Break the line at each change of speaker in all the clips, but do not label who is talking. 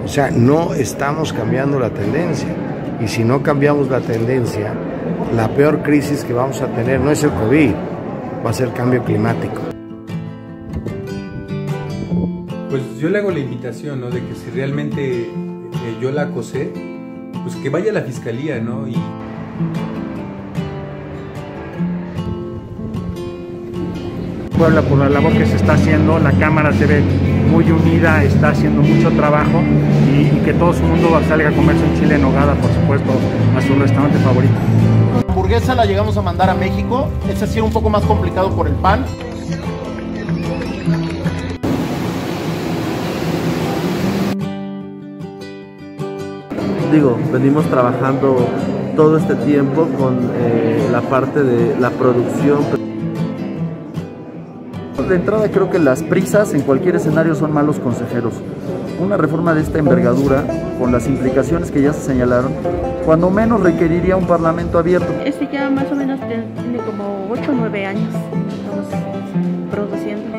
sea, no estamos cambiando la tendencia. Y si no cambiamos la tendencia, la peor crisis que vamos a tener no es el COVID, va a ser el cambio climático.
Pues yo le hago la invitación, ¿no? De que si realmente yo la acosé, pues que vaya a la fiscalía, ¿no? Y
Puebla, por la labor que se está haciendo, la Cámara se ve muy unida, está haciendo mucho trabajo y que todo su mundo salga a comerse un chile en nogada, por supuesto, a su restaurante favorito.
La hamburguesa la llegamos a mandar a México, ese ha sido un poco más complicado por el pan.
Venimos trabajando todo este tiempo con la parte de la producción. De entrada creo que las prisas en cualquier escenario son malos consejeros. Una reforma de esta envergadura, con las implicaciones que ya se señalaron, cuando menos requeriría un parlamento abierto.
Ya más o menos tiene como 8 o 9 años estamos produciendo.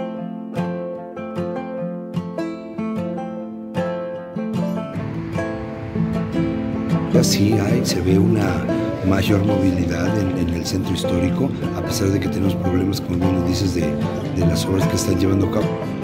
Sí se ve una mayor movilidad en el centro histórico, a pesar de que tenemos problemas, como bien lo dices, de las obras que están llevando a cabo.